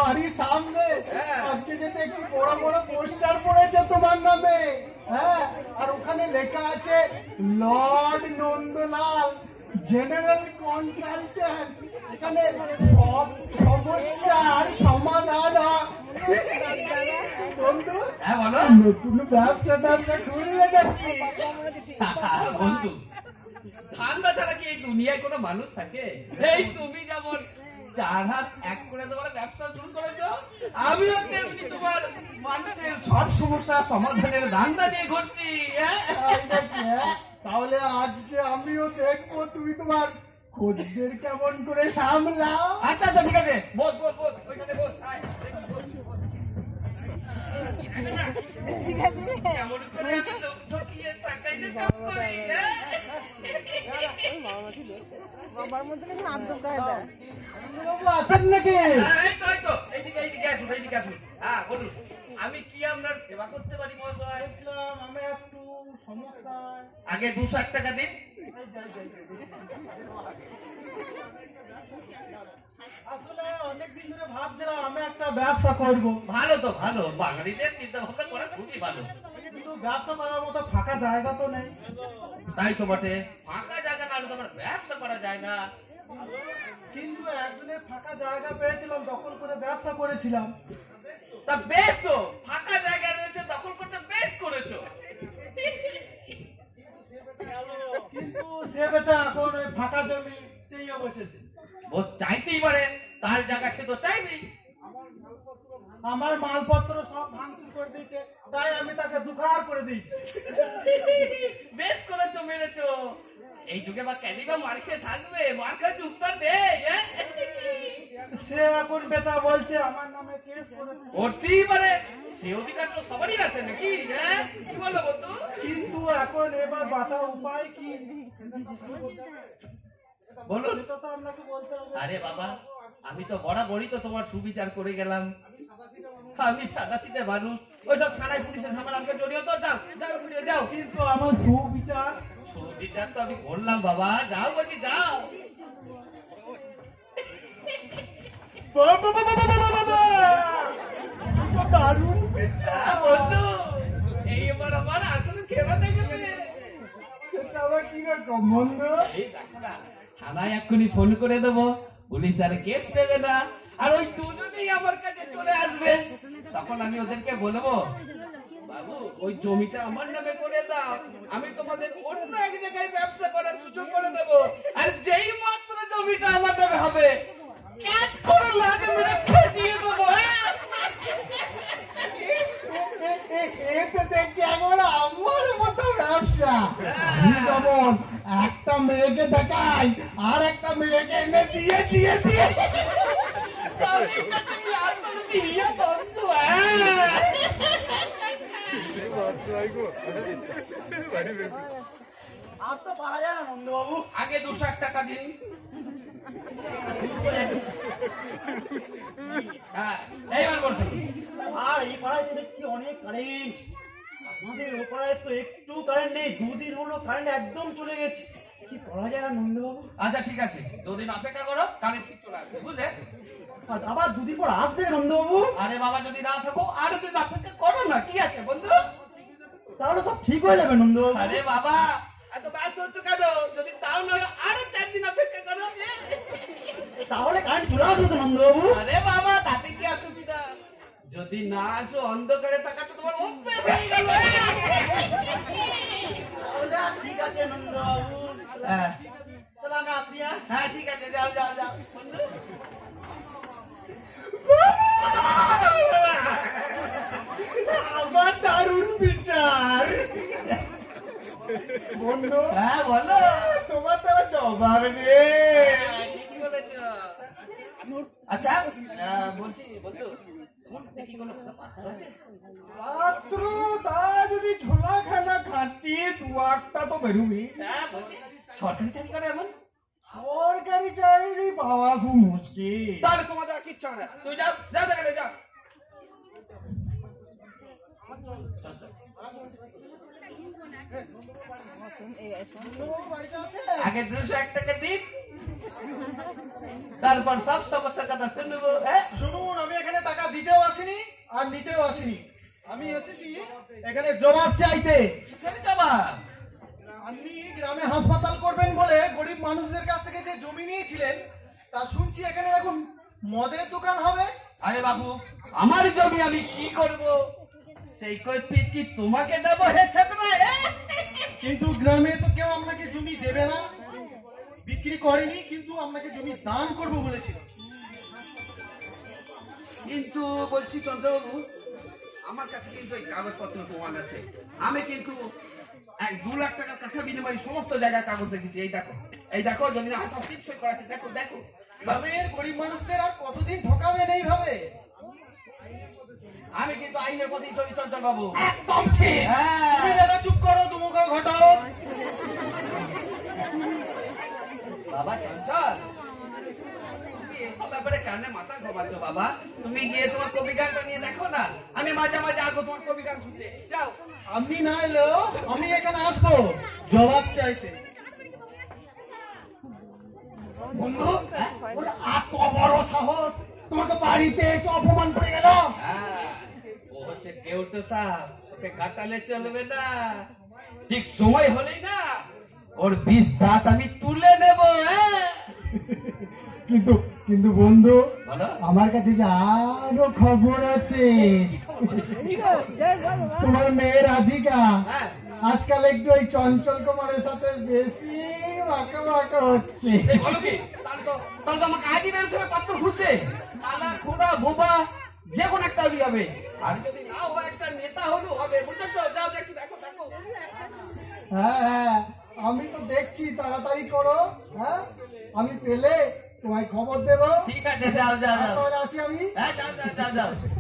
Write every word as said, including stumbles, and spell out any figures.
বাড়ির সামনে আজকে যেতে একটু বড় বড় পোস্টার পড়েছে তোমার নামে, হ্যাঁ, আর ওখানে লেখা আছে লর্ড নন্দলাল জেনারেল কনসালটেন্ট। এখানে সব সমস্যার সমাধান বন্ধু। হ্যাঁ বলো, নতুন ব্যবসা ব্যবসা খুললে নাকি? বন্ধু, ঠান্ডা ছাড়া কি এই দুনিয়ায় কোনো মানুষ থাকে? এই তুমি যেমন চার হাত এক করে তোমার ব্যবসা শুরু করেছো, আমিও তেমনি তোমার মানুষের সব সমস্যা সমাধানের ধান্দা নিয়ে ঘুরছি। তাহলে আজকে আমিও দেখবো তুমি তোমার খদ্দের কেমন করে সামলাও। আচ্ছা আচ্ছা ঠিক আছে, বস বস বস, ওইখানে বস। কেমন করে আমি লোক ঠকিয়ে টাকা ইনকাম করি? বাবার মধ্যে দেখুন আদর গায়ে দেয়। আছেন নাকি? হ্যাঁ বলুন, আমি কি আপনার সেবা করতে পারি মহাশয়? আমি একটু সমস্যা। আগে দুশো এক টাকা দিন। আসলে অনেকদিন ধরে ভাবছিলাম আমি একটা ব্যবসা করব। ভালো তো ভালো, বাঙালিদের চিন্তা ভাবনা করা খুবই ভালো, কিন্তু ব্যবসা করার মতো ফাঁকা জায়গা তো নেই। তাই তো বটে, ফাঁকা জায়গা না হলে তো আমার ব্যবসা করা যায় না। কিন্তু একজনের ফাঁকা জায়গা পেয়েছিলাম, দখল করে ব্যবসা করেছিলাম। তা বেশ তো, ফাঁকা জায়গা রয়েছে, দখল করতে বেশ করেছো। কিন্তু সে বেটা এখন ওই ফাঁকা জমি চেয়ে বসেছে। বস চাইতেই পারে, তার জায়গা সে তো চাইবেই। আমার মালপত্র সব ভাঙচুর করে দিয়েছে, তাই আমি তাকে দুখার করে দিয়েছি। বেশ করেছো, মেরেছো। এই যুগে বা ক্যালি বা মার খেয়ে থাকবে, মার খেয়ে যুক্ত নেই। সে এখন বেটা বলছে আমার নামে কেস করেছে। করতেই পারে, সে অধিকার তো সবারই আছে নাকি? হ্যাঁ কি বলো বন্ধু? কিন্তু এখন এবার বাঁচার উপায় কি বলুন। সেটা তো আপনাকে বলতে হবে। আরে বাবা, আমি তো বরাবরই তো তোমার সুবিচার করে গেলাম। আমি সাদা সিধে মানুষ, ওইসব থানায় পুলিশের সামনে আমাকে জড়িয়ে তো যাও যাও জড়িয়ে যাও। কিন্তু আমার সুবিচার সুবিচার তো আমি করলাম বাবা, যাও বলছি যাও। দারুণ বন্ধু, এই এবার আমার আসলে খেলা দেখবে। সেটা আবার কি রকম বন্ধু? এই দেখো না, থানায় এক্ষুনি ফোন করে দেবো, পুলিশ আর কেস নেবে না, আর ওই দুজনেই আমার কাছে চলে আসবে। তখন আমি ওদেরকে বলবো, বাবু ওই জমিটা আমার নামে করে দাও, আমি তোমাদের অন্য এক জায়গায় ব্যবসা করার সুযোগ করে দেবো। আর যেই মাত্র জমিটা আমার নামে হবে, ক্যাচ করে লাগে মেরে খেয়ে দিয়ে দেবো। এ তো দেখছি এখন আমার মতো ব্যবসা। আমি যেমন একটা মেয়েকে দেখাই আর একটা মেয়েকে এনে দিয়ে দিয়ে দিয়ে আর তো পাওয়া যায় না নন্দবাবু। আগে দুশো এক টাকা দিন। হ্যাঁ এইবার বলছি, আর এই পাড়ায় তো দেখছি অনেক কারেন্ট, আমাদের ও পাড়ায় তো একটু কারেন্ট নেই। দুদিন হলো কারেন্ট একদম চলে গেছে, কি করা যায় না নন্দবাবু? আচ্ছা ঠিক আছে, দুদিন অপেক্ষা করো, কারেন্ট ঠিক চলে আসবে, বুঝলে? আর আবার দুদিন পর আসবে নন্দবাবু? আরে বাবা, যদি না থাকো আরো দিন অপেক্ষা করো না, কি আছে বন্ধু? তাহলে সব ঠিক হয়ে যাবে নন্দবাবু। আরে বাবা, এত ব্যস্ত হচ্ছ কেন? যদি তাও না আরো চার দিন অপেক্ষা করো। তাহলে কারেন্ট চলে আসবে তো নন্দবাবু? আরে বাবা, তাতে কি অসুবিধা? যদি না আসো, অন্ধকারে থাকাতে তোমার অভ্যেস হয়ে গেল। তাহলে ঠিক আছে নন্দবাবু, হ্যাঁ তাহলে আমি আসি। হ্যাঁ ঠিক আছে, যাও যাও যাও বন্ধু। আমার দারুণ বিচার বন্ধু। হ্যাঁ বলো। তোমার তো জবাব নেই। ঠিকই বলেছ। আচ্ছা বলছি বন্ধু, তোমার দেখি কোনো পাত্র আছে? পাত্র তা যদি ছোলা খানা খাটি দু একটা তো বেরুবি। হ্যাঁ বলছি, সরকারি চাকরি করে এমন? সরকারি চাকরি পাওয়া খুব মুশকিল। তাহলে তোমাদের আর কিচ্ছু না, তুই যাও যাও দেখাতে যাও। আগে দুশো এক টাকা দিন, তারপর সব সমস্যার কথা শুনবো। শুনুন, আমি এখানে দিতেও আসিনি আর নিতেও আসিনি, আমি এসেছি এখানে জবাব চাইতে। কিসের জবাব? আপনি গ্রামে হাসপাতাল করবেন বলে গরিব মানুষদের কাছ থেকে যে জমি নিয়েছিলেন, তা শুনছি এখানে এখন মদের দোকান হবে। আরে বাবু, আমার জমি আমি কি করব? সেই কৈফিয়ত কি তোমাকে দেবো হে ছাত্র? কিন্তু গ্রামে তো কেউ আপনাকে জমি দেবে না, বিক্রি করেনি, কিন্তু আপনাকে জমি দান করবো বলেছিল। কিন্তু বলছি চন্দ্রবাবু, আমার কাছে কিন্তু এই কাগজপত্র প্রমাণ আছে। আমি কিন্তু এক দু লাখ টাকার কাছা বিনিময়ে সমস্ত জায়গায় কাগজ দেখেছি। এই দেখো, এই দেখো জমির সব টিপসই করা আছে, দেখো দেখো। গ্রামের গরিব মানুষদের আর কতদিন ঠকাবেন এইভাবে? আমি কিন্তু আইনের পথেই চলি চঞ্চলবাবু। একদম ঠিক। হ্যাঁ। তুমি দাদা চুপ করো, দুমুখো ঘটক। বাবা চঞ্চল, তুমি এসব ব্যাপারে কানে মাথা ঘোমাচ্ছ বাবা। তুমি গিয়ে তোমার কবি গানটা নিয়ে দেখো না, আমি মাঝে মাঝে আসবো তোমার কবি গান শুনতে। যাও। আপনি না এলেও আমি এখানে আসবো জবাব চাইতে। বন্ধু, ওর এত বড় সাহস, তোমাকে বাড়িতে এসে অপমান করে গেল। হ্যাঁ, ও হচ্ছে কেউটো সাপ, ওকে কাটালে চলবে না। ঠিক সময় হলেই না ওর বিষ দাঁত আমি তুলে নেব। হ্যাঁ, কিন্তু কিন্তু বন্ধু, বলো। আমার কাছে যে আরো খবর আছে। তোমার মেয়ের রাধিকা হ্যাঁ। আজকাল একটু ওই চঞ্চল কুমারের সাথে বেশি মাকা মাকা হচ্ছে। এই বলো কি? তাহলে তো তাহলে তো আমাকে আজই বেরোতে হবে পাত্র খুঁজতে। তালা খোড়া বোবা যে কোনো একটা হলেই হবে। আর যদি না হয় একটা নেতা হলেও হবে, বুঝেছ? যাও দেখো দেখো দেখো। হ্যাঁ হ্যাঁ, আমি তো দেখছি, তাড়াতাড়ি করো। হ্যাঁ, আমি পেলে তোমায় খবর দেবো। ঠিক আছে, যাও যাও আজ যাও। তাহলে আসি আমি। হ্যাঁ, যাও যাও যাও যাও।